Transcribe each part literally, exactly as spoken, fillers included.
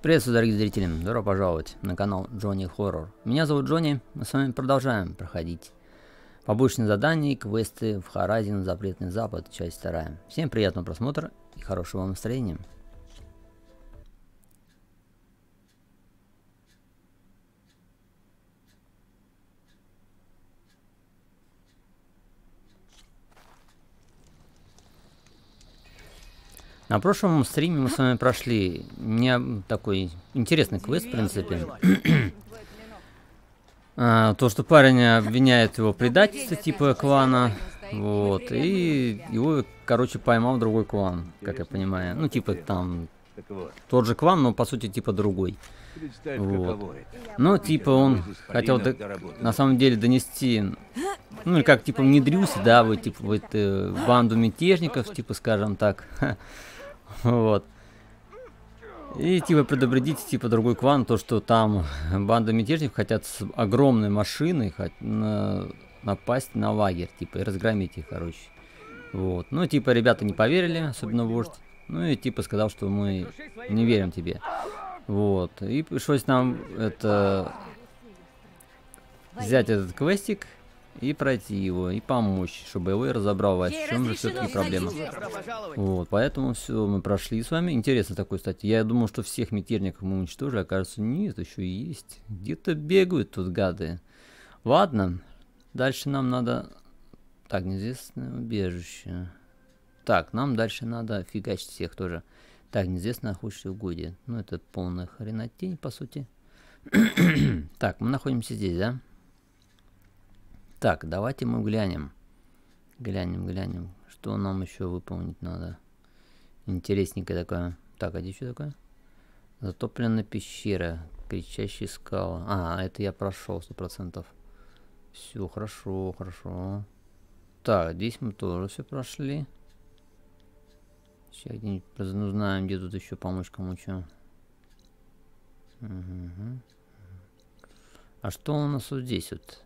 Приветствую, дорогие зрители, добро пожаловать на канал Джонни Хоррор. Меня зовут Джонни, мы с вами продолжаем проходить побочные задания и квесты в Horizon Запретный Запад, часть вторая. Всем приятного просмотра и хорошего вам настроения. На прошлом стриме мы с вами прошли не такой интересный квест, в принципе. а, то, что парень обвиняет его в предательстве, типа клана, вот, и его, короче, поймал другой клан, как я понимаю. Ну, типа там тот же клан, но по сути типа другой. Вот. Ну, типа он хотел до, на самом деле донести, ну, как типа внедрился, да, вот типа в эту банду мятежников, типа, скажем так. Вот. И типа предупредить типа другой клан, то что там банда мятежников хотят с огромной машиной хот на напасть на лагерь, типа, и разгромить их, короче. Вот. Ну, типа, ребята не поверили, особенно вождь. Ну и типа сказал, что мы не верим тебе. Вот. И пришлось нам это взять этот квестик и пройти его, и помочь, чтобы его и разобрал, в чем же все-таки проблема. Вот, поэтому все, мы прошли с вами. Интересно такой, кстати. Я думал, что всех мятежников мы уничтожили, оказывается, нет, еще и есть. Где-то бегают тут гады. Ладно, дальше нам надо... Так, неизвестное убежище. Так, нам дальше надо фигачить всех тоже. Так, неизвестно охотничье угодье. Ну, это полная хренотень, по сути. Так, мы находимся здесь, да? Так, давайте мы глянем. Глянем, глянем. Что нам еще выполнить надо? Интересненькое такое. Так, а здесь что такое? Затопленная пещера. Кричащие скалы. А, это я прошел сто процентов. Все, хорошо, хорошо. Так, здесь мы тоже все прошли. Сейчас где-нибудь узнаем, где тут еще помочь кому-то. Угу. А что у нас вот здесь вот?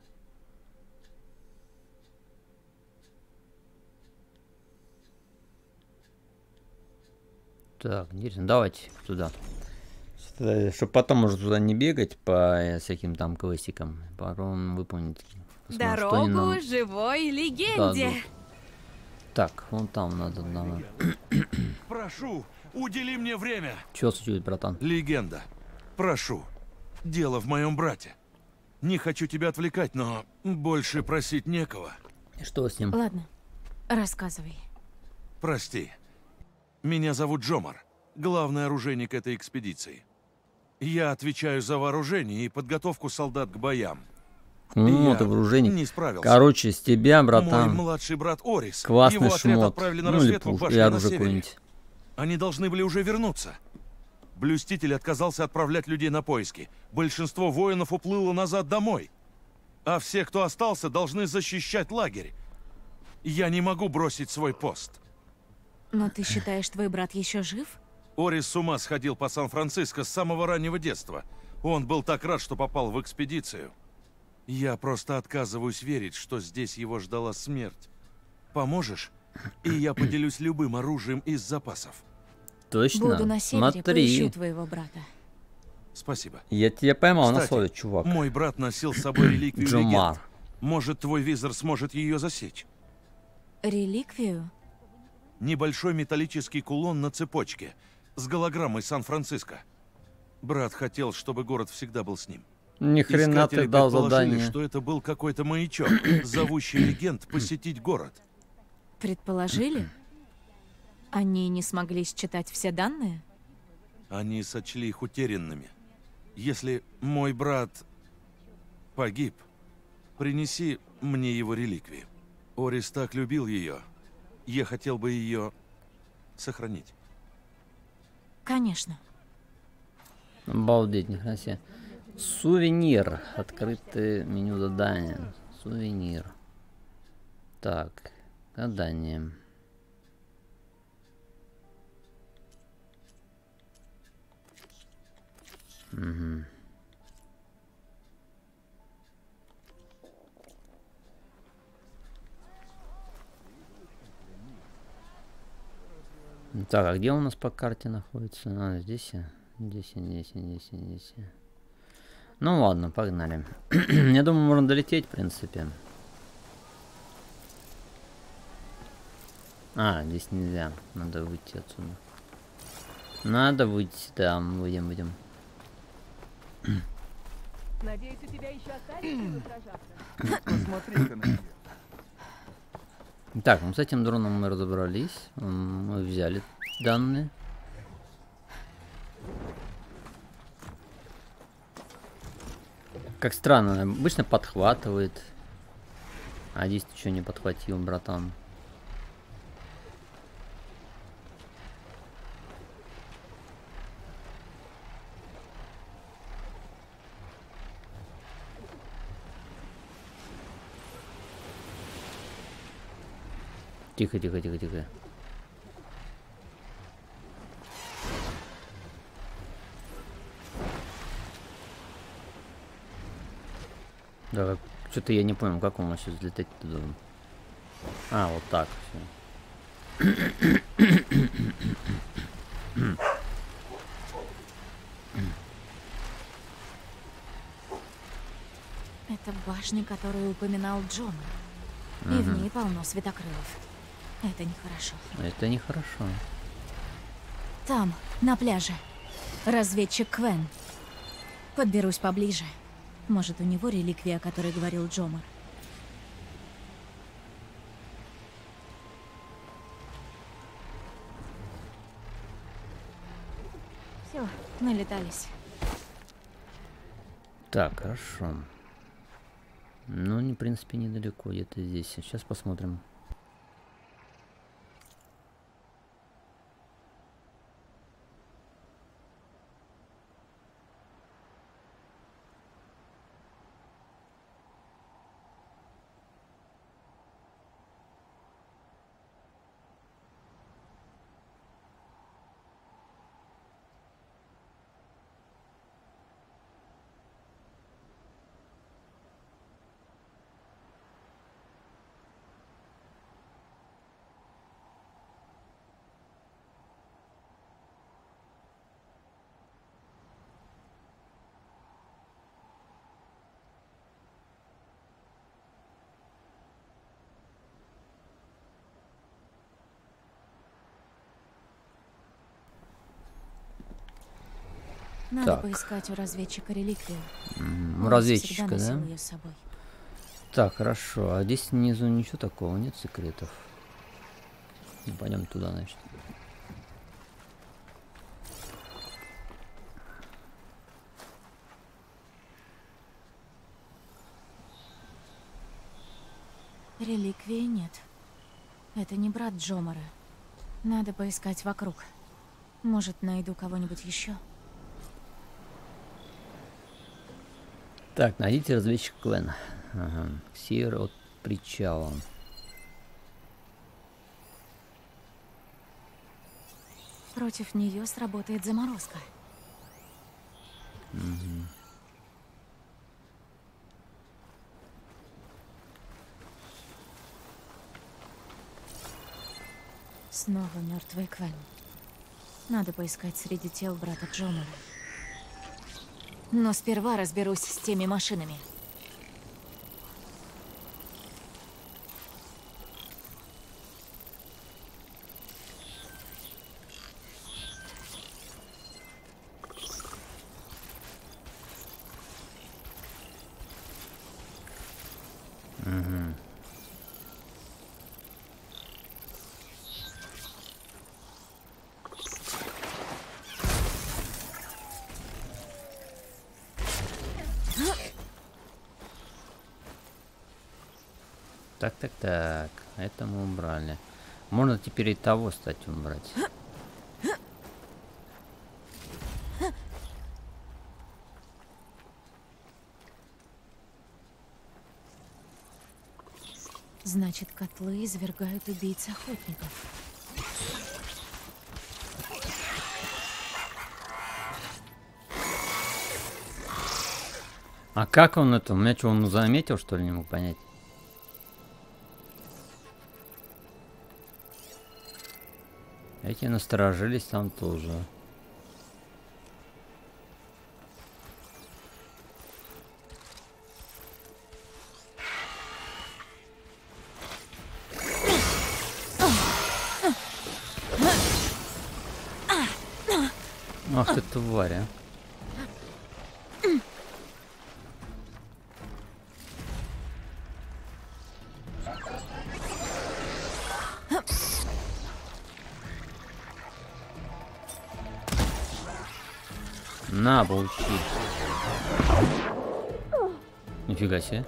Так, интересно, давайте туда. Чтобы потом уже туда не бегать по всяким там квестикам. Потом выполнить. Дорогу нам... живой легенде. Дадут. Так, вон там надо, надо. Прошу, удели мне время. Чё случилось, братан? Легенда. Прошу. Дело в моем брате. Не хочу тебя отвлекать, но больше просить некого. И что с ним? Ладно, рассказывай. Прости. Меня зовут Джомар, главный оружейник этой экспедиции. Я отвечаю за вооружение и подготовку солдат к боям. Ну, ты вооруженник. Не справился. Короче, с тебя, братан. Мой младший брат Орис. Классный его отряд шмот. Отправили на ну, разведку или к башне на севере. Они должны были уже вернуться. Блюститель отказался отправлять людей на поиски. Большинство воинов уплыло назад домой. А все, кто остался, должны защищать лагерь. Я не могу бросить свой пост. Но ты считаешь, твой брат еще жив? Орис с ума сходил по Сан-Франциско с самого раннего детства. Он был так рад, что попал в экспедицию. Я просто отказываюсь верить, что здесь его ждала смерть. Поможешь? И я поделюсь любым оружием из запасов. Точно? Буду на севере, Смотри. поищу твоего брата. Спасибо. Я тебя поймал. Кстати, на слове, чувак. Мой брат носил с собой реликвию Джомар. легенд. Может, твой визор сможет ее засечь? Реликвию? Небольшой металлический кулон на цепочке с голограммой Сан-Франциско. Брат хотел, чтобы город всегда был с ним. Ни хрена ты дал задание. Что это был какой-то маячок, зовущий легенд посетить город. Предположили? Они не смогли считать все данные? Они сочли их утерянными. Если мой брат погиб, принеси мне его реликвию. Орис так любил ее. Я хотел бы ее сохранить. Конечно. Обалдеть, нихрена себе. Сувенир. Открытое меню задания. Сувенир. Так, задание. Угу. Так, а где у нас по карте находится? А, здесь. Здесь, здесь, здесь, здесь. Ну ладно, погнали. Я думаю, можно долететь, в принципе. А, здесь нельзя. Надо выйти отсюда. Надо выйти, да, мы выйдем, выйдем. Надеюсь, у тебя еще остались силы сражаться? Посмотри-ка на нее. Так, ну с этим дроном мы разобрались. Мы взяли данные. Как странно, обычно подхватывает. А здесь ты что не подхватил, братан? Тихо, тихо, тихо, тихо. Да, что-то я не понял, как он сейчас взлетать туда. А, вот так все. Это башня, которую упоминал Джон. И в ней полно светокрылов. Это нехорошо. Это нехорошо. Там, на пляже. Разведчик Квен. Подберусь поближе. Может, у него реликвия, о которой говорил Джомар. Все, налетались. Так, хорошо. Ну, в принципе, недалеко, где-то здесь. Сейчас посмотрим. Надо Так. поискать у разведчика реликвию. М, У Он разведчика, всегда носил да? ее с собой. Так, хорошо. А здесь снизу ничего такого, нет секретов. Ну, пойдем туда, значит. Реликвии нет. Это не брат Джомара. Надо поискать вокруг. Может, найду кого-нибудь еще. Так, найдите разведчик Квен. Ага. К северу от причала. Против нее сработает заморозка. Угу. Снова мертвый Квен. Надо поискать среди тел брата Джомара. Но сперва разберусь с теми машинами. Угу. Так, так, так. Это мы убрали. Можно теперь и того, кстати, убрать. Значит, котлы извергают убийц охотников. А как он это? У меня что, он заметил, что ли, не мог понять? Эти насторожились там тоже. Ах ты тварь, а. На, получи. Нифига себе.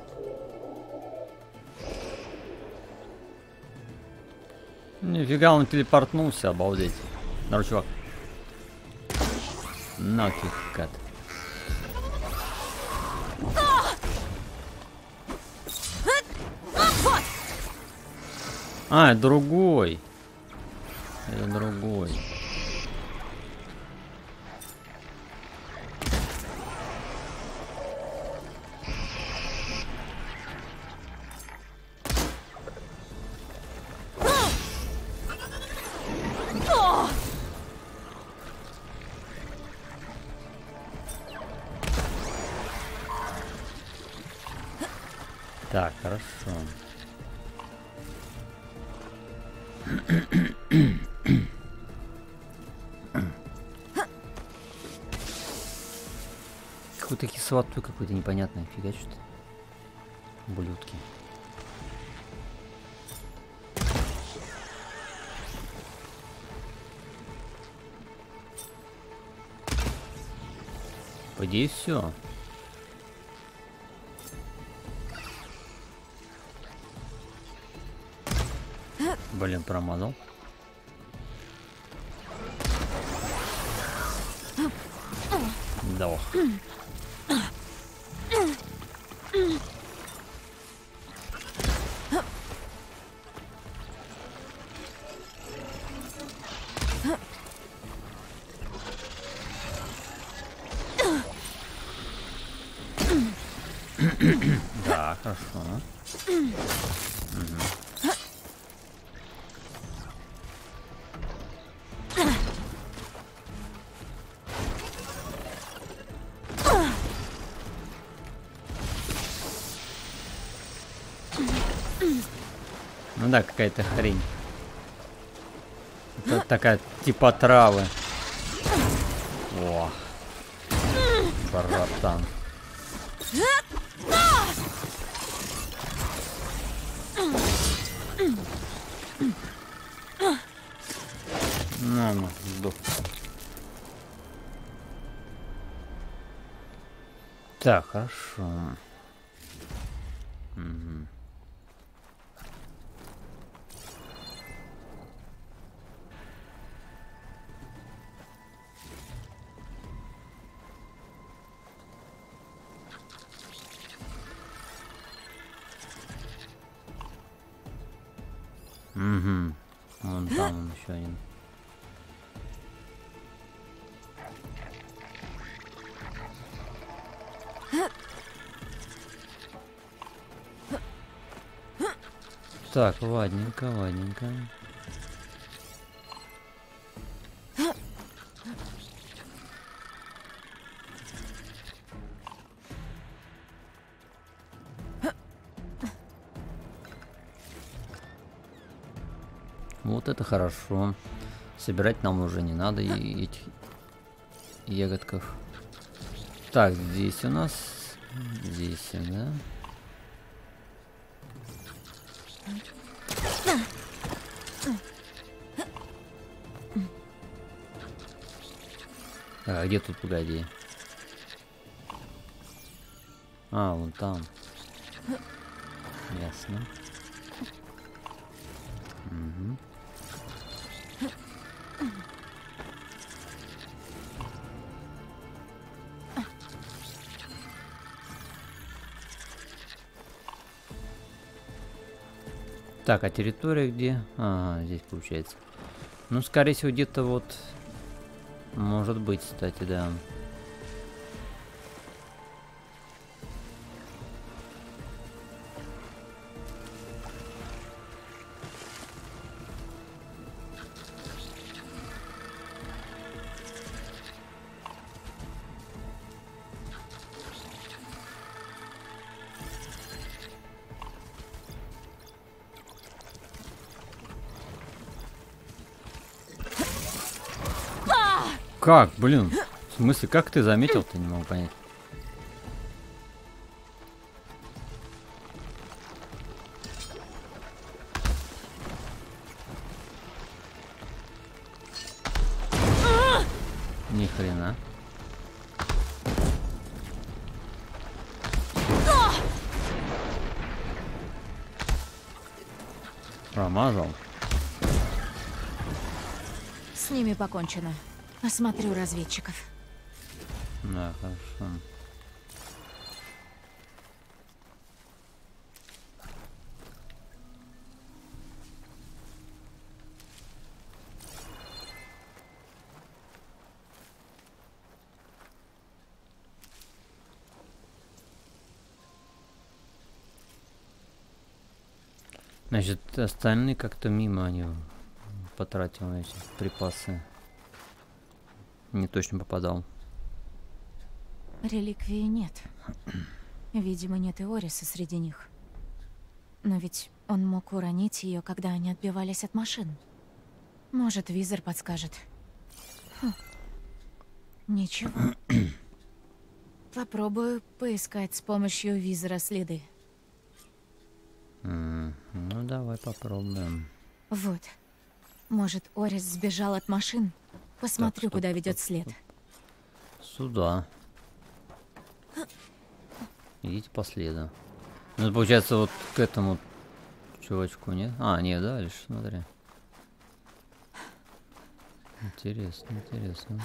Нифига, он телепортнулся, обалдеть. Здорово, чувак. Нафиг, кат. А, это другой. Это другой. Так, хорошо. Какой-то кислотой какой-то непонятный, фигачит. Ублюдки. По идее, все. Блин, промазал. Да. Да, хорошо. Угу. Ну да, какая-то хрень. Это такая типа травы. О, братан. На, на, сдох. Так, хорошо. Угу. Угу. Вон там он еще один. Так, ладненько, ладненько. Вот это хорошо. Собирать нам уже не надо и этих ягодков. Так, здесь у нас... Здесь, да? А где тут, погоди? А, вон там. Ясно. Угу. Так, а территория где? Ага, здесь получается. Ну, скорее всего, где-то вот... Может быть, кстати, да. Как, блин? смысле, как ты заметил-то, не могу понять. Ни хрена. Промазал. С ними покончено. Осмотрю разведчиков. Да, хорошо. Значит, остальные как-то мимо они потратил на эти припасы. Не точно попадал. Реликвии нет. Видимо, нет и Ориса среди них. Но ведь он мог уронить ее, когда они отбивались от машин. Может, визор подскажет. Хм. Ничего. Попробую поискать с помощью визора следы. Mm, ну, давай попробуем. Вот. Может, Орис сбежал от машин? Посмотрю, Так, стоп, куда стоп, ведет стоп, след. Сюда. Идите по следу. Ну, получается, вот к этому чувачку, нет? А, нет, да, лишь смотри. Интересно, интересно.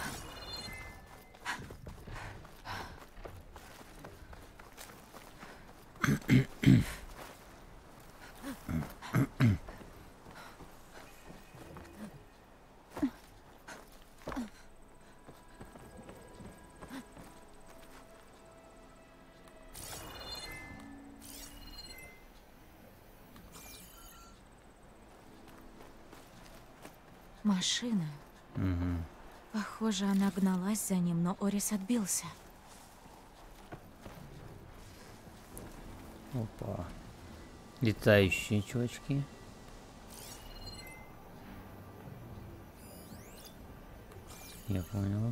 Машина. Угу. Похоже, она гналась за ним, но Орис отбился. Опа. Летающие чувачки. Я понял.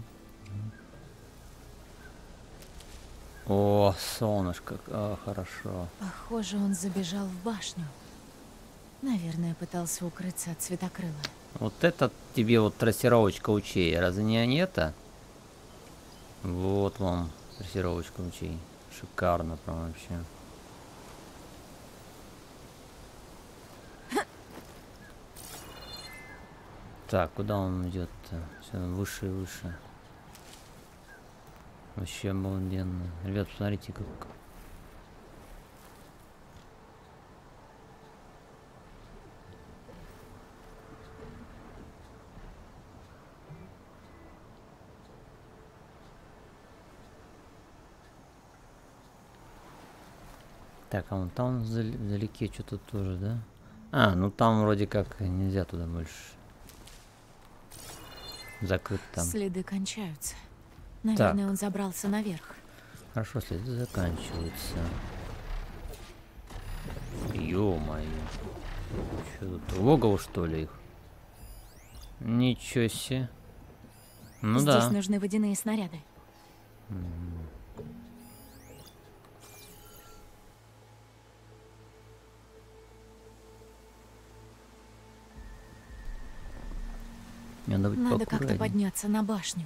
О, солнышко, а, хорошо. Похоже, он забежал в башню. Наверное, пытался укрыться от светокрыла. Вот это тебе вот трассировочка лучей. Разве не они это? Вот вам трассировочка лучей. Шикарно прям вообще. Так, куда он идет-то? Все выше и выше. Вообще обалденно. Ребят, посмотрите, как... Так, а вон там вдалеке что-то тоже, да? А, ну там вроде как нельзя туда больше. Закрыт там. Следы кончаются. Наверное, Так. он забрался наверх. Хорошо, следы заканчиваются. Ё-моё. Что тут? Логово, что ли, их? Ничего себе. Ну Здесь да. нужны водяные снаряды. Надо быть Надо как-то поаккуратнее. подняться на башню.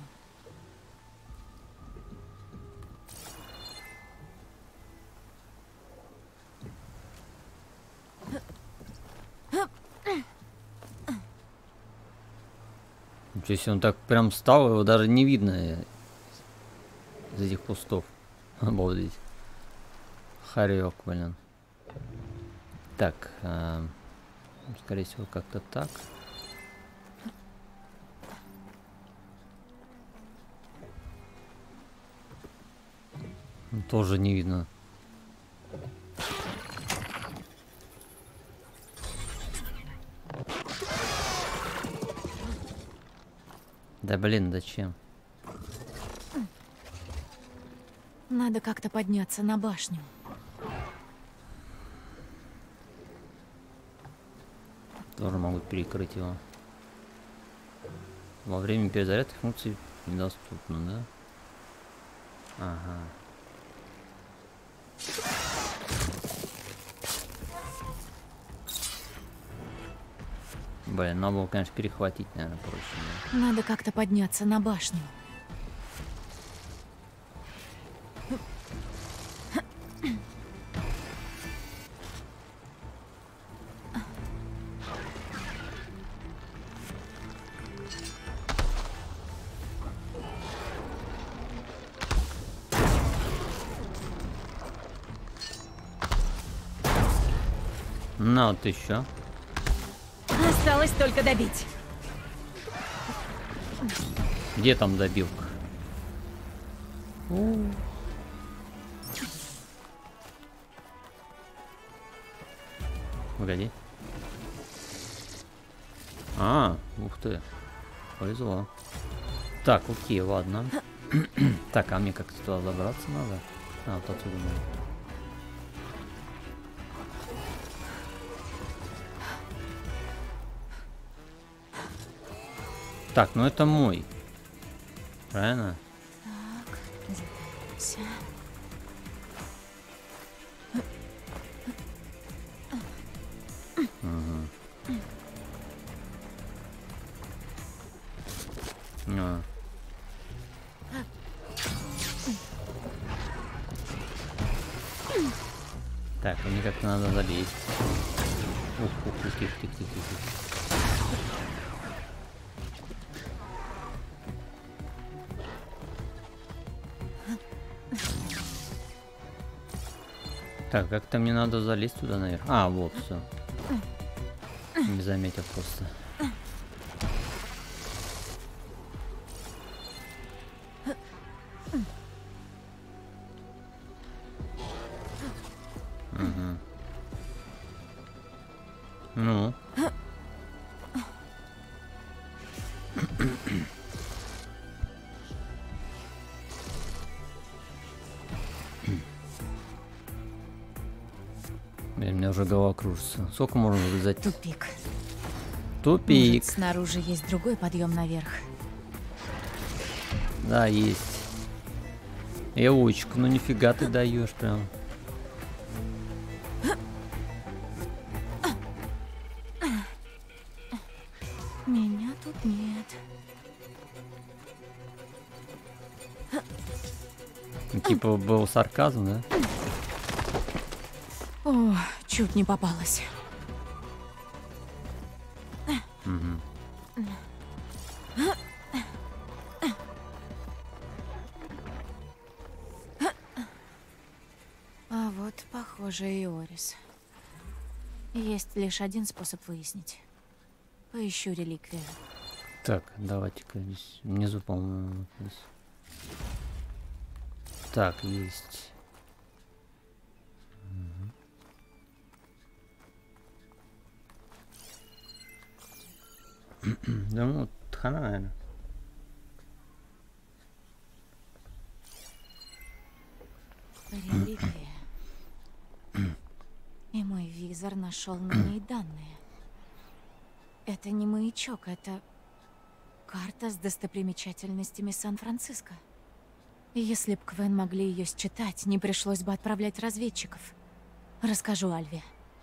То есть он так прям встал, его даже не видно из этих кустов. Обалдеть. Хорек, блин. Так, а, скорее всего, как-то так. Тоже не видно. Да блин, зачем? Надо как-то подняться на башню. Тоже могут перекрыть его. Во время перезарядки функции недоступны, да? Ага. Блин, надо было, конечно, перехватить, наверное, проще. Да? Надо как-то подняться на башню. Ну, вот еще. Осталось только добить. Где там добилка? У. Погоди. А, ух ты. Повезло. Так, окей, ладно. Так, а мне как-то туда забраться надо? А, вот отсюда надо. Так, ну это мой. Правильно? Так, затаимся. Угу. А. Так, мне как-то надо залезть. Ух, ух, ух, тихо, тихо, тихо, тихо. Так, как-то мне надо залезть туда наверх. А, вот, все. Не заметил просто. Угу. Ну. Блин, у меня уже голова кружится. Сколько можно вылезать? Тупик. Тупик. Может, снаружи есть другой подъем наверх. Да, есть. Эвочка, ну нифига ты даешь прям. Меня тут нет. Типа был сарказм, да? О, чуть не попалась. Угу. А вот, похоже, и Орис. Есть лишь один способ выяснить. Поищу реликвию. Так, давайте-ка здесь внизу, по-моему, здесь. Так, есть. Угу. Да ну, хана, наверное. Реликвия. И мой визор нашел на ней данные. Это не маячок, это карта с достопримечательностями Сан-Франциско. Если б Квен могли ее считать, не пришлось бы отправлять разведчиков. Расскажу Альве.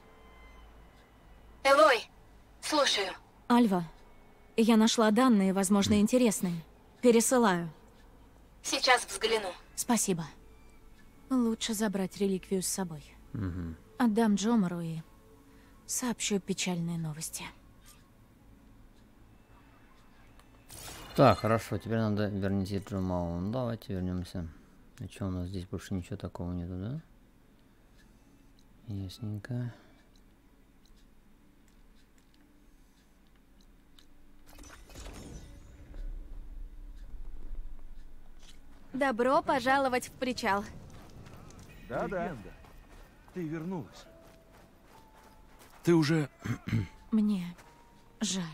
Элой, слушаю. Альва, я нашла данные, возможно, интересные. Пересылаю. Сейчас взгляну. Спасибо. Лучше забрать реликвию с собой. Угу. Отдам Джомару и сообщу печальные новости. Так, хорошо, теперь надо верните Джомалу. Ну, давайте вернемся. А что у нас здесь больше ничего такого нету, да? Ясненько. Добро пожаловать в причал. Да-да. Ты вернулась. Ты уже... Мне жаль.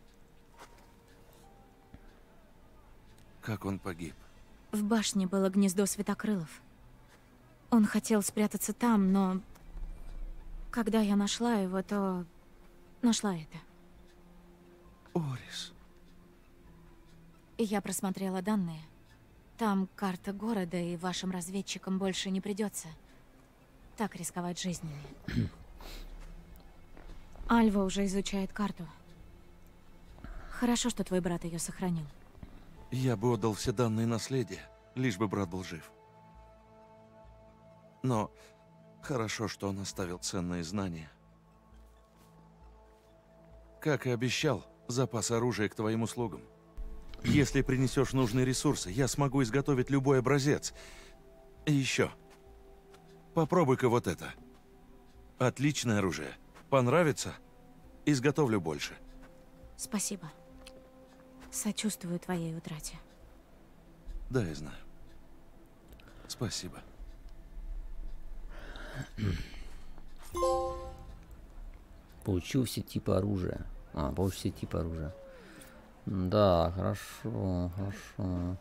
Как он погиб? В башне было гнездо светокрылов. Он хотел спрятаться там, но... Когда я нашла его, то... Нашла это. Орис. И я просмотрела данные. Там карта города, и вашим разведчикам больше не придется так рисковать жизнями. Альва уже изучает карту. Хорошо, что твой брат ее сохранил. Я бы отдал все данные наследия, лишь бы брат был жив. Но хорошо, что он оставил ценные знания. Как и обещал, запас оружия к твоим услугам. Если принесешь нужные ресурсы, я смогу изготовить любой образец. И еще. Попробуй-ка вот это. Отличное оружие. Понравится? Изготовлю больше. Спасибо. Сочувствую твоей утрате. Да, я знаю. Спасибо. Получил все типы оружия. А, получил все типы оружия. Да, хорошо, хорошо.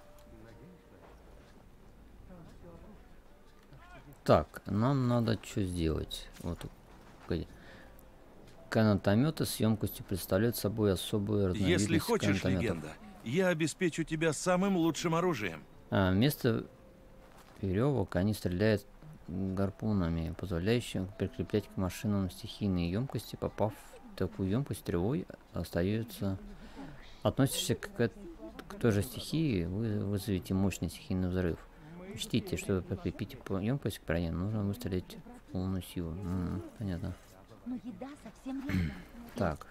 Так, нам надо что сделать? Вот, погоди. Канатометы с емкостью представляют собой особую разновидность Если хочешь, канатометов. легенда, я обеспечу тебя самым лучшим оружием. А, вместо веревок они стреляют гарпунами, позволяющими прикреплять к машинам стихийные емкости. Попав в такую емкость стрелой, остается... Относишься к, к той же стихии, вы вызовете мощный стихийный взрыв. Учтите, чтобы прикрепить емкость к броне, нужно выстрелить в полную силу. М-м, понятно. Так.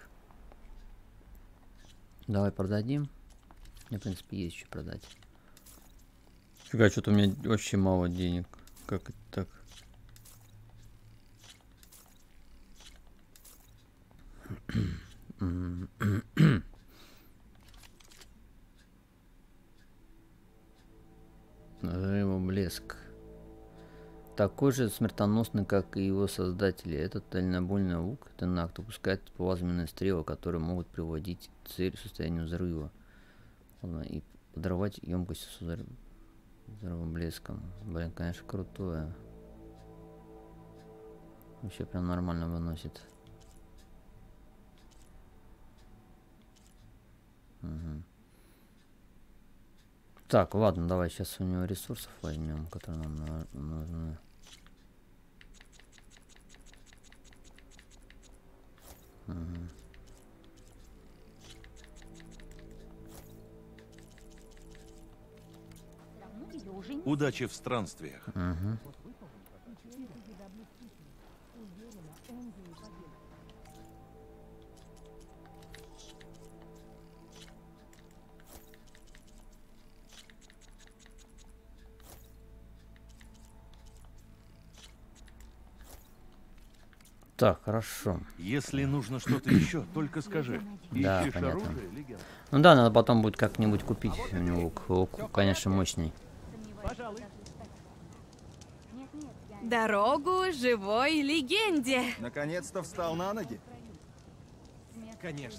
Давай продадим. Мне, в принципе, есть что продать. Фига, что-то у меня очень мало денег. Как это так? Взрывоблеск. Такой же смертоносный, как и его создатели. Этот дальнобойный лук Тенакт выпускает плазменные стрелы, которые могут приводить цель в состояние взрыва. И подорвать емкость с взрыв... взрывоблеском. Блин, конечно, крутое. Вообще прям нормально выносит. Угу. Так, ладно, давай сейчас у него ресурсов возьмем, которые нам нужны. Угу. Удачи в странствиях. Угу. Так, хорошо. Если нужно что-то еще, только скажи. Да, Ищешь понятно. оружие, легенда? Ну да, надо потом будет как-нибудь купить у него лук. Лук, конечно, мощный. Дорогу живой легенде. Наконец-то встал на ноги. Конечно.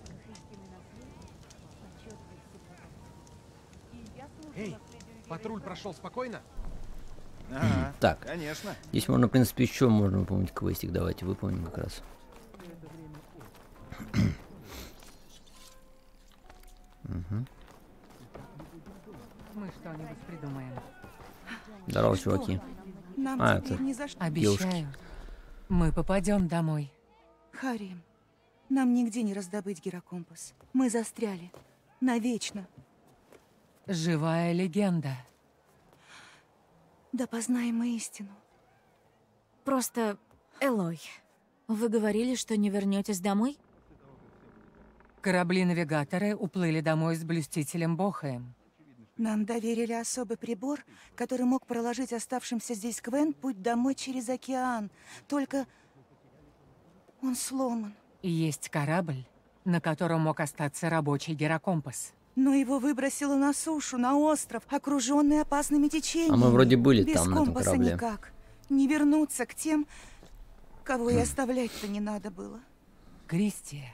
Эй, патруль прошел спокойно? Ага, Так, конечно. здесь можно, в принципе, еще можно выполнить квестик. Давайте выполним как раз. Угу. Мы что-нибудь придумаем. Здорово, чуваки. Нам А, теперь это ни за что. Обещаю, мы попадем домой. Харри, нам нигде не раздобыть гирокомпас. Мы застряли. Навечно. Живая легенда. Да познаем мы истину. Просто, Элой, вы говорили, что не вернетесь домой? Корабли-навигаторы уплыли домой с блюстителем Бохаем. Нам доверили особый прибор, который мог проложить оставшимся здесь Квен путь домой через океан. Только он сломан. И есть корабль, на котором мог остаться рабочий гирокомпас. Но его выбросило на сушу, на остров, окруженный опасными течениями. А мы вроде были Без там, на этом компаса корабле. никак. Не вернуться к тем, кого и оставлять-то не надо было. Кристия,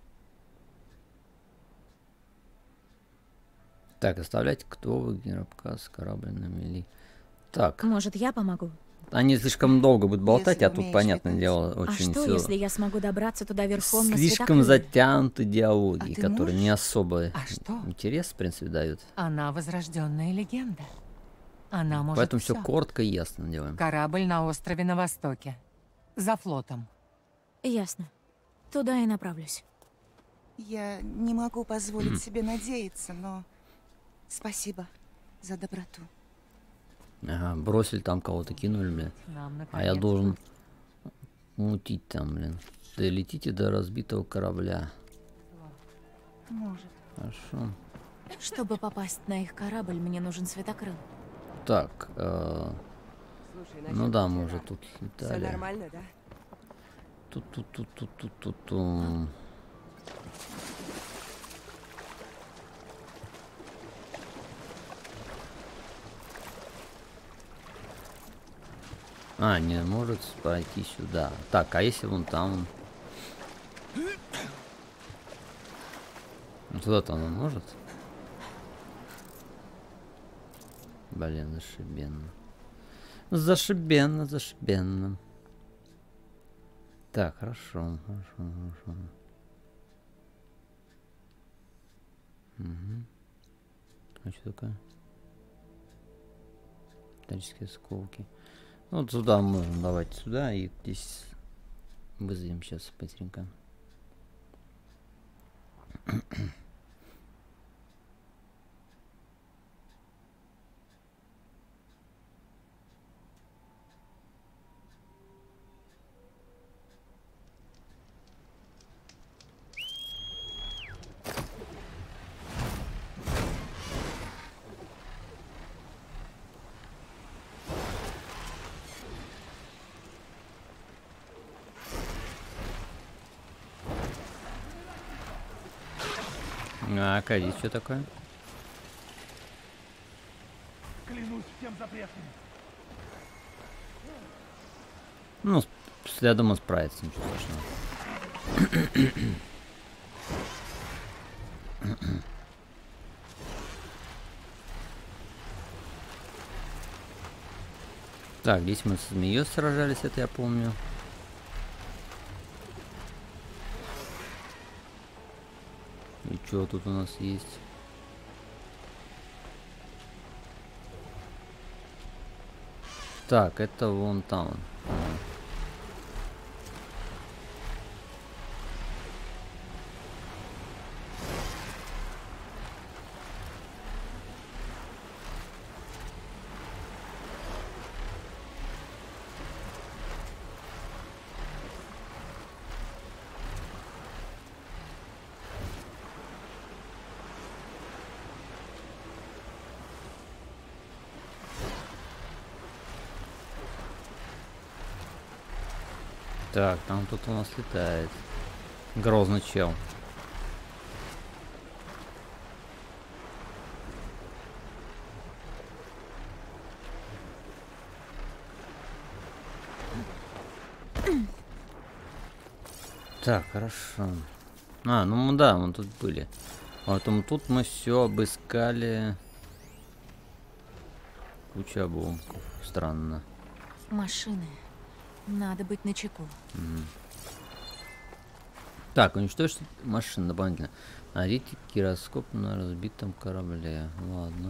Так, оставлять кто вы гиропказ, корабль на мели. Так, Может, я помогу? они слишком долго будут болтать, Если а тут, умеешь понятное летать. дело, А очень что, всё если я смогу добраться туда верхом на слишком светофоре? затянуты диалоги, А ты которые не особо А что? интерес, в принципе, дают. она возрожденная легенда. Она может Поэтому все всё. коротко и ясно делаем. Корабль на острове на востоке. За флотом. Ясно. Туда и направлюсь. Я не могу позволить себе надеяться, но спасибо за доброту. Ага, бросили там кого-то, кинули, блин. Нам, А я наконец, должен мутить там, блин. Долетите до разбитого корабля. Может. Хорошо. Чтобы попасть на их корабль, мне нужен светокрыл. Так, э, ну да, мы уже тут Все летали. нормально, да? Тут, тут, тут, тут, тут, тут, тут. А, не может пройти сюда. Так, а если вон там? Ну, туда-то он может? Блин, зашибенно. Зашибенно, зашибенно. Так, хорошо, хорошо, хорошо. Угу. А что такое? Металлические осколки. Вот сюда можно, давайте сюда, и здесь вызовем сейчас быстренько. А, Кади, что такое? Клянусь всем запретным. Ну, с- я думаю, справится, ничего страшного. Так, здесь мы с змеей сражались, это я помню. И что тут у нас есть? Так, это вон там. Так, там тут у нас летает. Грозный чел. Так, хорошо. А, ну мы- да, мы тут были. Поэтому тут мы все обыскали. Куча обломков. Странно. Машины. Надо быть начеку. Мгм. Так, уничтожить машину дополнительно. Найдите гироскоп на разбитом корабле. Ладно.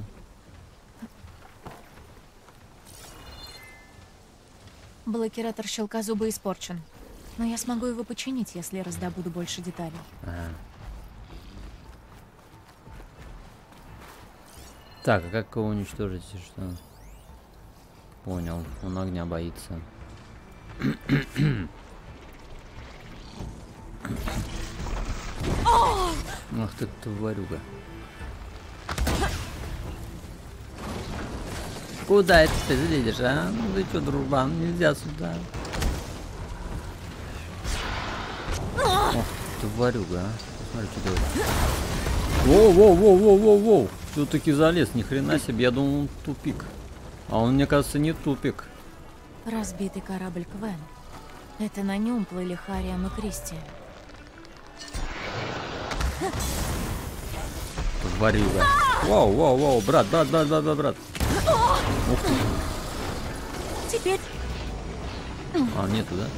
Блокиратор щелкозуба испорчен. Но я смогу его починить, если раздобуду больше деталей. Ага. Так, а как его уничтожить, и что? Понял, он огня боится. Ах ты, тварюга. Куда это ты залезешь, а? Ну ты чё, дружбан, нельзя сюда. Ох, тварюга, а. Посмотри, что делает. Воу-воу-воу-воу-воу-воу. Все-таки залез, ни хрена себе, я думал, он тупик. А он, мне кажется, не тупик. Разбитый корабль Квен. Это на нем плыли Хариам и Кристи. Тварюга. Воу-воу-воу, брат, брат, брат, брат, брат, брат. Ух ты. Теперь... А, нету, да?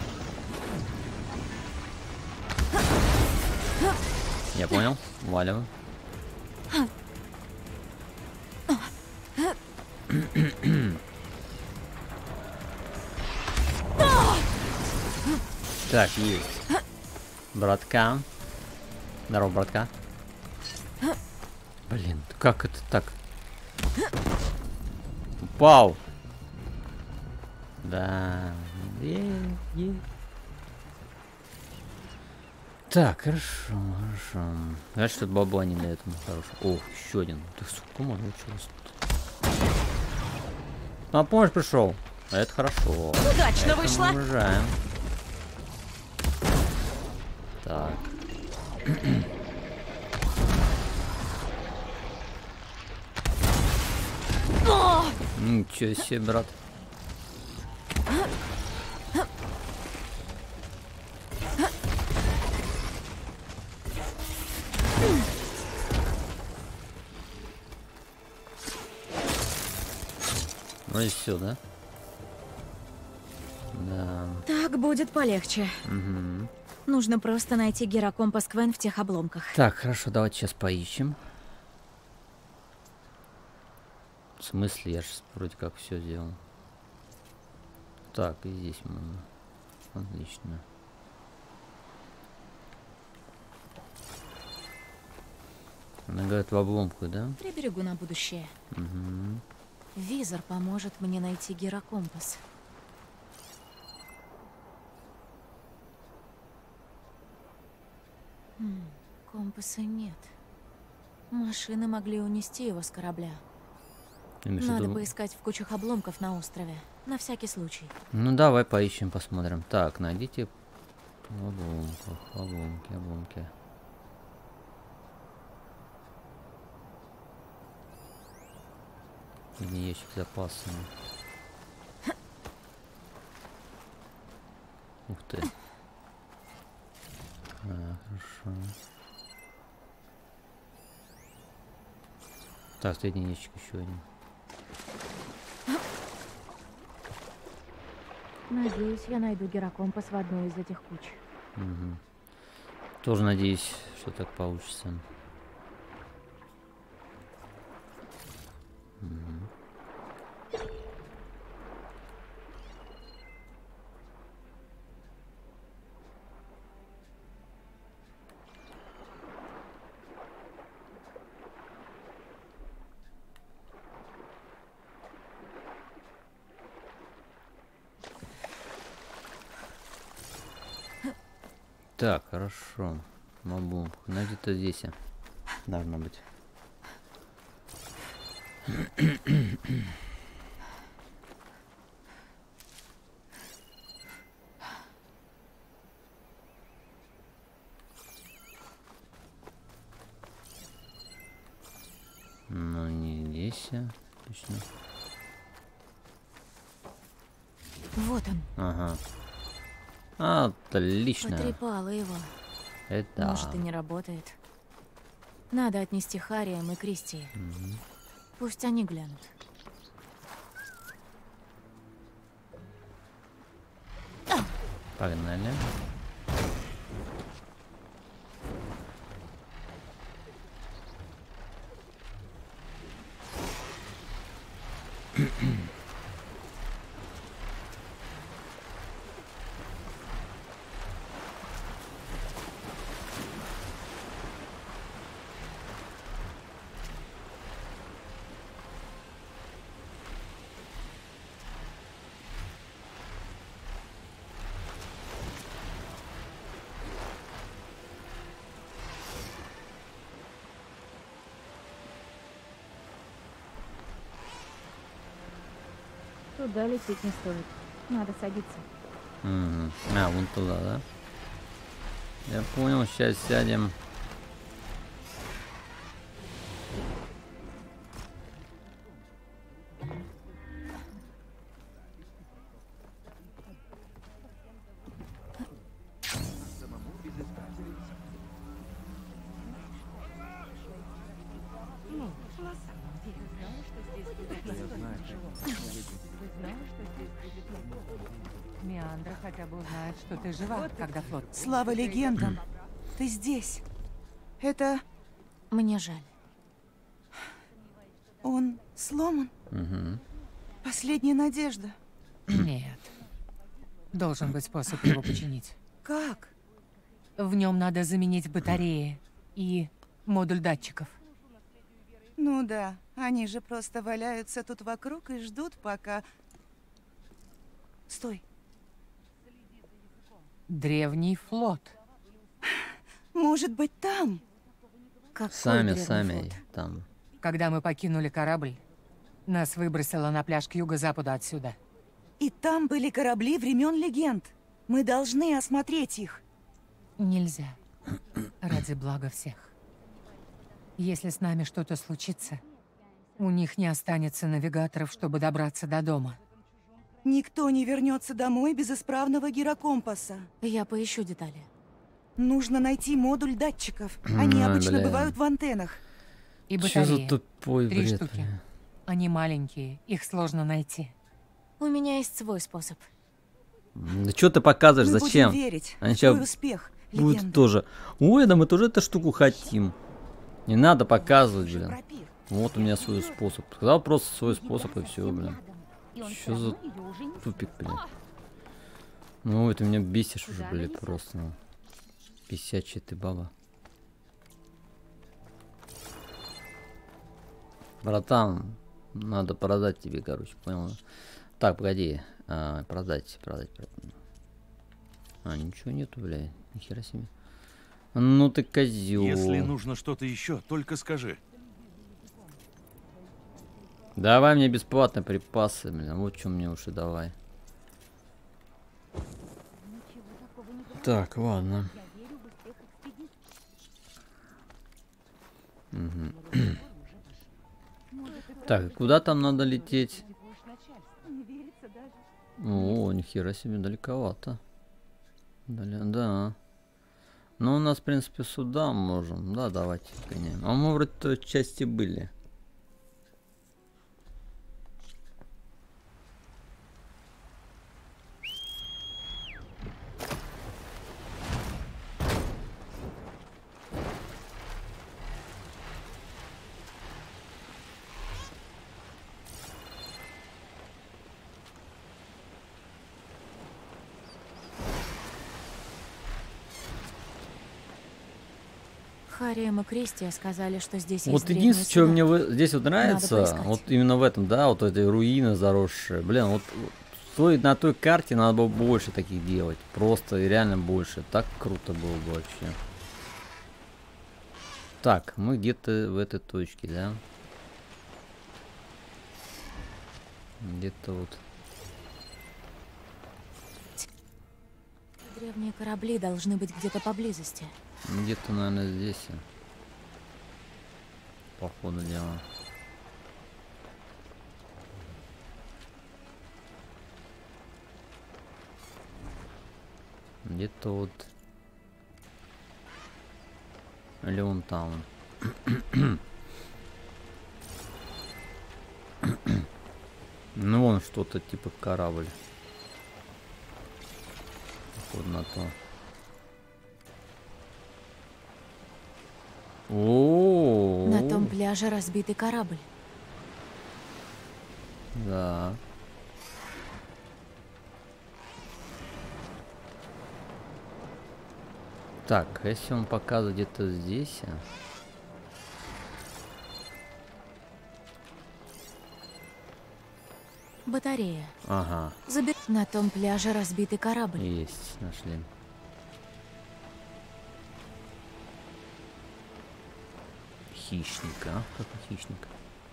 Я понял. Валиваю. Так, есть. Братка. Здорово, братка. Блин, как это так? Упал. Да. Е -е. Так, хорошо, хорошо. Знаешь, что бабла не для этого хорошего. О, еще один. Ты сука, можно учился. На помощь пришел. Это хорошо. Удачно это вышло. Мы уважаем. Так. Ничего себе, брат. Вроде все, да? Да. Так будет полегче. Угу. Нужно просто найти гирокомпас Квен в тех обломках. Так, хорошо, давайте сейчас поищем. В смысле, я же вроде как все сделал. Так, и здесь можно. Отлично. Она говорит в обломку, да? Приберегу на будущее. Угу. Визор поможет мне найти гирокомпас. Хм, компаса нет. Машины могли унести его с корабля. Надо Виду... поискать в кучах обломков на острове. На всякий случай. Ну давай поищем, посмотрим. Так, найдите в обломках, обломки, обломки. Или ящик с запасами. Ух ты. А, хорошо. Так, средний ящик еще один. Надеюсь, я найду гирокомпас в одной из этих куч. Угу. Тоже надеюсь, что так получится. Угу. Так, хорошо. Мабу. Она где-то здесь должна быть. Ну, не здесь. Точно. Вот он. Ага. Отлично. Потрепала его. Это... Может, и не работает. Надо отнести Хариам и Кристи. Угу. Пусть они глянут. Погнали. Туда лететь не стоит. Надо садиться. Угу. А, вон туда, да? Я понял, сейчас сядем. Меандра хотя бы узнает, что ты жива, когда флот... Слава легендам! Ты здесь. Это... Мне жаль. Он сломан? Угу. Последняя надежда. Нет. Должен быть способ его починить. Как? В нем надо заменить батареи и модуль датчиков. Ну да, они же просто валяются тут вокруг и ждут, пока... Стой. Древний флот. Может быть, там? Какой Сами, древний сами флот? там. Когда мы покинули корабль, нас выбросило на пляж к юго-западу отсюда. И там были корабли времен легенд. Мы должны осмотреть их. Нельзя. Ради блага всех. Если с нами что-то случится, у них не останется навигаторов, чтобы добраться до дома. Никто не вернется домой без исправного гирокомпаса. Я поищу детали. Нужно найти модуль датчиков. Они Ой, обычно бля. бывают в антеннах. И Что за батареи. тупой Три бред, штуки. бля. Они маленькие, их сложно найти. У меня есть свой способ. Да что ты показываешь, Мы зачем? будем верить Они в твой сейчас успех, будут легенда. тоже. Ой, да мы тоже эту штуку хотим. Не надо показывать, блин. Пропир. Вот у меня свой способ. Сказал просто свой способ и все, блин. Что за тупик, блин. Ну, это меня бесишь уже, блин, просто. Ну. Писячая ты баба. Братан, надо продать тебе, короче, понял? Так, погоди. А, продать, продать, продать. А, ничего нету, бля. Нихера себе. Ну ты козел. Если нужно что-то еще, только скажи. Давай мне бесплатно припасы, блин. Вот что мне уж и давай. Так, ладно. Угу. Так, куда там надо лететь? О, нихера себе, далековато. Далее, да. Ну, у нас, в принципе, сюда можем. Да, давайте гоняем. А мы вроде той части были. Харием и Кристия сказали, что здесь Вот есть единственное, что древние мне суда. в- здесь вот нравится, поискать. вот именно в этом, да, вот этой руины заросшие. Блин, вот вот той, на той карте надо было больше таких делать. Просто и реально больше. Так круто было бы вообще. Так, мы где-то в этой точке, да? Где-то вот. Древние корабли должны быть где-то поблизости. Где-то, наверное, здесь. По ходу дела. Где-то вот. Или вон там. Ну вон что-то типа корабль. Вот на то. О, На том пляже разбитый корабль. да. Так, если он показывает где-то здесь. а? Батарея. Ага, Заби... На том пляже разбитый корабль. есть, нашли. Хищника, а? Как у хищника?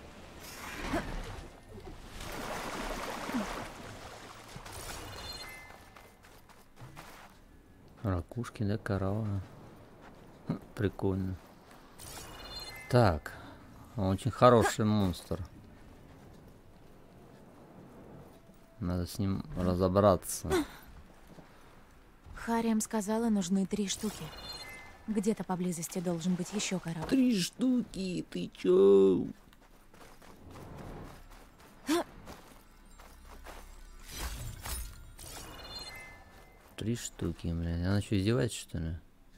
Ракушки, да, кораллы. Хм, прикольно. Так, он очень хороший монстр. Надо с ним разобраться. Харием сказала, нужны три штуки. Где-то поблизости должен быть еще корабль. Три штуки, ты чё? Три штуки, блин. Она что, издевается, что ли?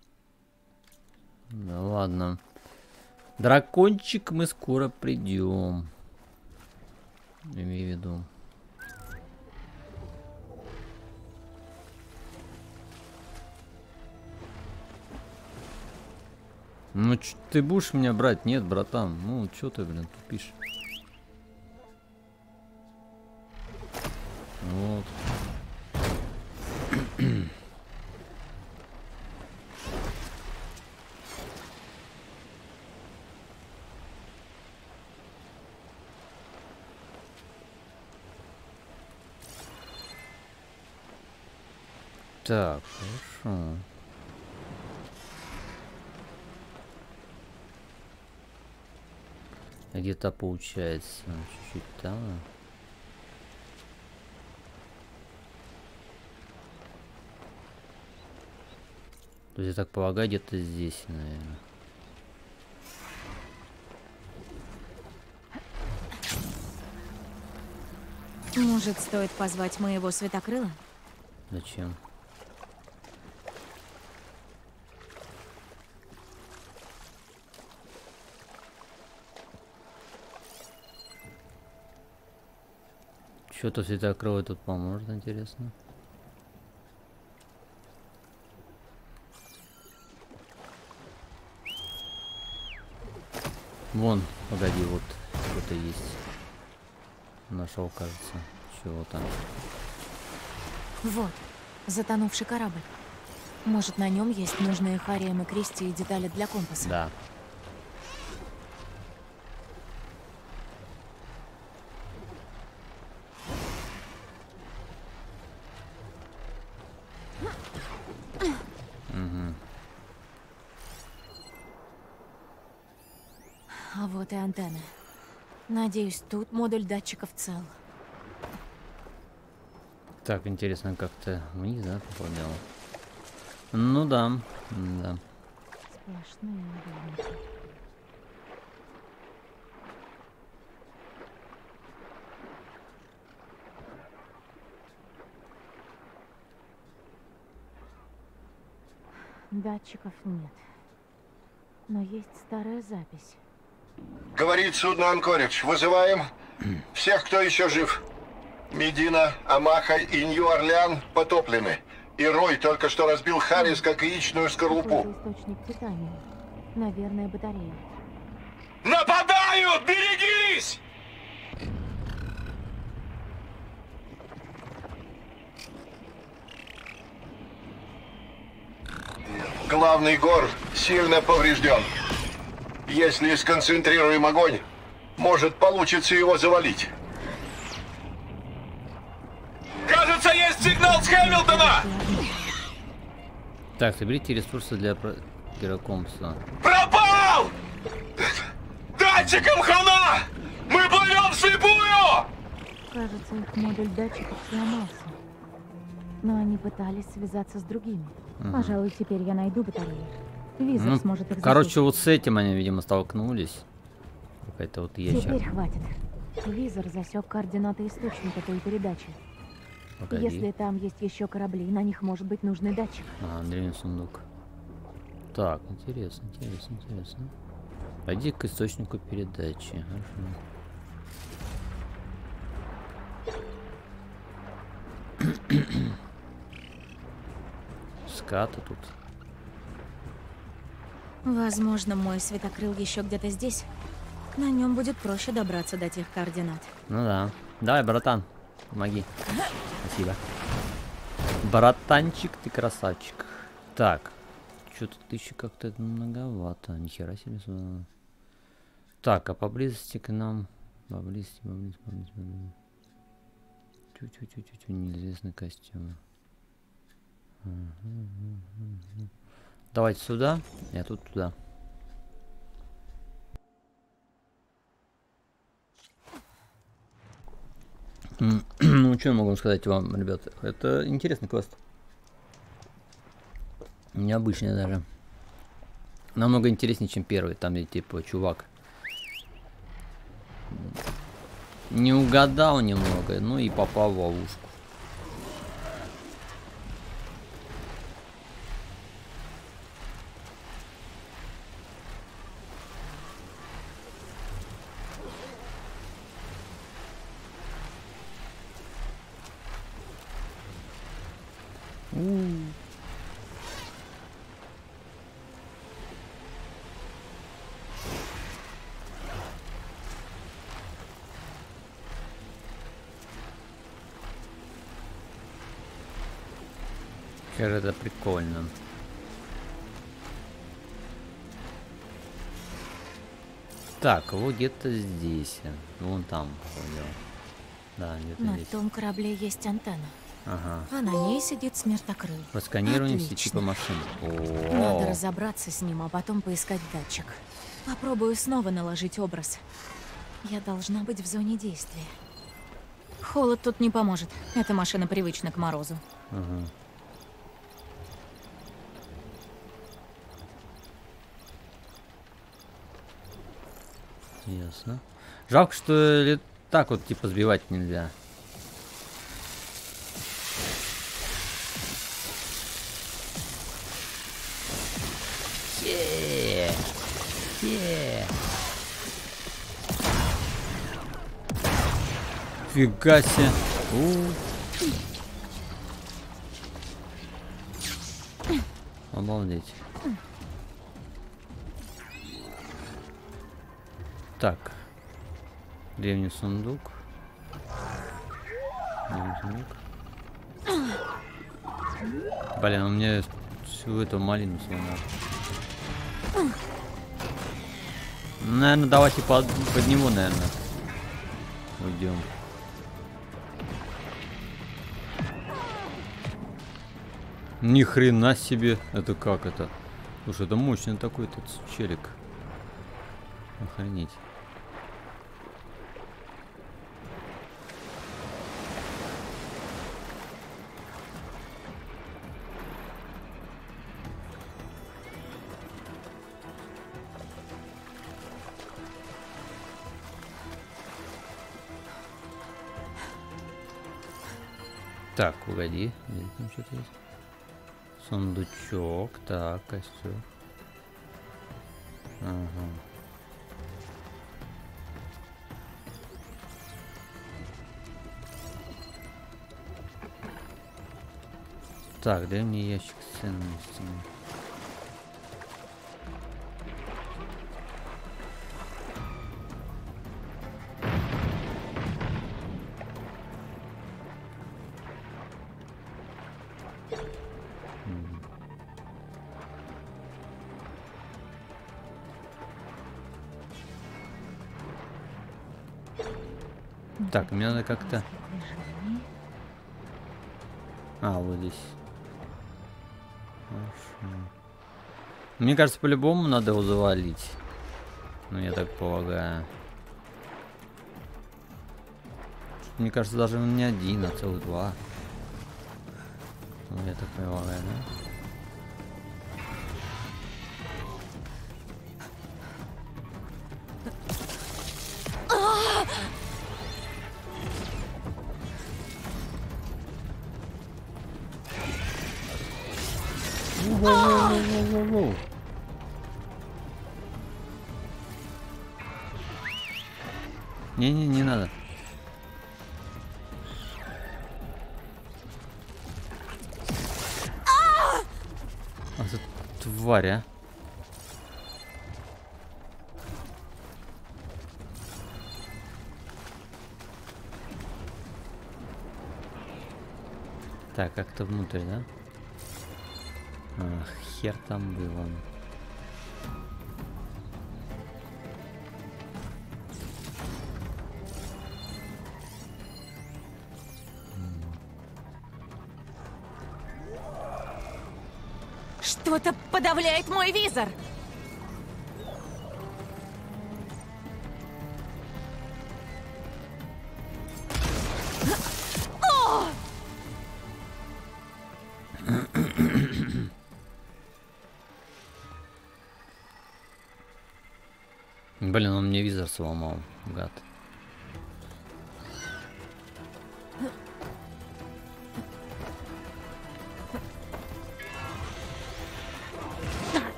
Да ладно. Дракончик, мы скоро придем. Имею в виду. Ну, ч ты будешь меня брать? Нет, братан. Ну, чё ты, блин, тупишь? Вот. Так, хорошо. Где-то получается чуть-чуть там. То есть я так полагаю, где-то здесь, наверное. Может, стоит позвать моего Светокрыла? Зачем? Что-то Светокрылый тут поможет, интересно. Вон, погоди, вот что-то есть. Нашел, кажется. Чего там? Вот, затонувший корабль. Может, на нем есть нужные Харием и Кристи и детали для компаса? Да. А вот и антенны. Надеюсь, тут модуль датчиков цел. Так, интересно, как-то вниз, да, попадало? Ну да, да. Сплошные угольники. Датчиков нет. Но есть старая запись. Говорит судно Анкоридж. Вызываем всех, кто еще жив. Медина, Амаха и Нью-Орлеан потоплены. И Рой только что разбил Харрис как яичную скорлупу. Какой-то источник питания. Наверное, батарея. Нападают! Берегись! Главный гор сильно поврежден. Если сконцентрируем огонь, может получится его завалить. Кажется, есть сигнал с Хэмилтона! Так, соберите ресурсы для пирокомпса. Пропал! Датчикам хана! Мы плывем вслепую! Кажется, их модуль датчиков сломался. Но они пытались связаться с другими. Угу. Пожалуй, теперь я найду батареи. Визор Ну, сможет их короче, запустить. вот с этим они, видимо, столкнулись. Какая-то вот ящер. Теперь хватит. Визор засек координаты источника той передачи. Погоди. Если там есть еще корабли, на них может быть нужный датчик. А, древний сундук. Так, интересно, интересно, интересно. Пойди к источнику передачи. Хорошо. Скаты тут. Возможно, мой Светокрыл еще где-то здесь. На нем будет проще добраться до тех координат. Ну да. Давай, братан, помоги. Спасибо. Братанчик, ты красавчик. Так. Что-то тысячи как-то многовато. Нихера себе. Так, а поблизости к нам... Поблизости, поблизости, поблизости, поблизости. Тю-тю-тю-тю-тю, неизвестный костюм. Давайте сюда, я тут туда. Ну, что я могу сказать вам, ребята? Это интересный квест. Необычный даже. Намного интереснее, чем первый. Там, где, типа, чувак не угадал немного, ну и попал в ловушку. У-у-у. Как это прикольно. Так, вот где-то здесь. Вон там. Понял. Да, где-то На здесь. том корабле есть антенна. Ага. А на ней сидит смертокрыл. Просканирование Отлично. сети по машине. Надо О, разобраться с ним, а потом поискать датчик. Попробую снова наложить образ. Я должна быть в зоне действия. Холод тут не поможет. Эта машина привычна к морозу. ага. Ясно. Жалко, что ли так вот типа сбивать нельзя. Е-е-е. Е-е. Фига себе. У. Обалдеть. Так. Древний сундук. Древний сундук. Блин, он мне всю эту малину сломал. Наверное, давайте под, под него, наверное, уйдем. Ни хрена себе. Это как это? Слушай, это мощный такой этот челик. Охренеть. Так, погоди. Здесь там что-то есть. Сундучок. Так, костюм. Ага. Так, древний ящик с ценностями. Так, мне надо как-то... А, вот здесь. Хорошо. Мне кажется, по-любому надо его завалить. Ну, я так полагаю. Мне кажется, даже не один, а целых два. Ну, я так полагаю, да? Воу-воу-воу-воу-воу-воу. Не-не, не надо. А это тварь, а? Так, как-то внутрь, да? Ах, хер там был он. Что-то подавляет мой визор. Блин, он мне визор сломал, гад.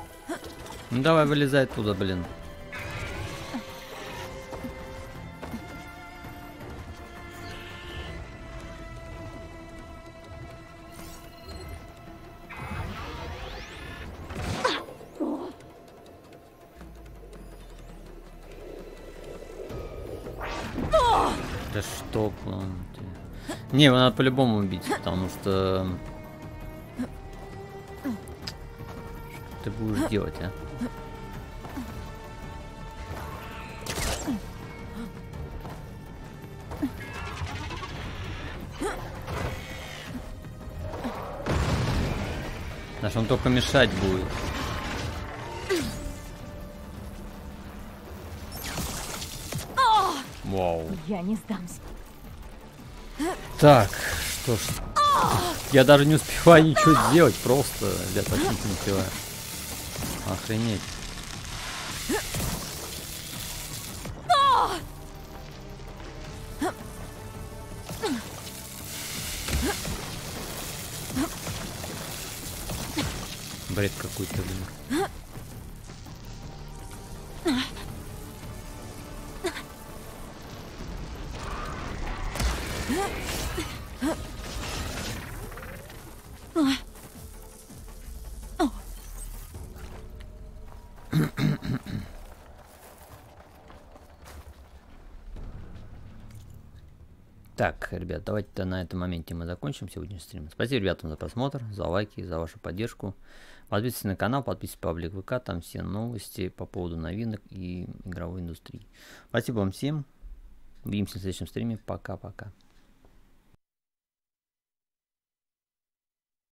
Ну давай, вылезай оттуда, блин. Да что он... Не, его надо по-любому убить, потому что... Что ты будешь делать, а? Наш он только мешать будет. Вау. Я не сдамся. Так, что ж. Я даже не успеваю ничего сделать, просто. Я так не успеваю. Охренеть. Бред какой-то, блин. Так, ребят, давайте на этом моменте мы закончим сегодняшний стрим. Спасибо ребятам за просмотр, за лайки, за вашу поддержку. Подписывайтесь на канал, подписывайтесь в паблик ВК, там все новости по поводу новинок и игровой индустрии. Спасибо вам всем. Увидимся в следующем стриме. Пока-пока.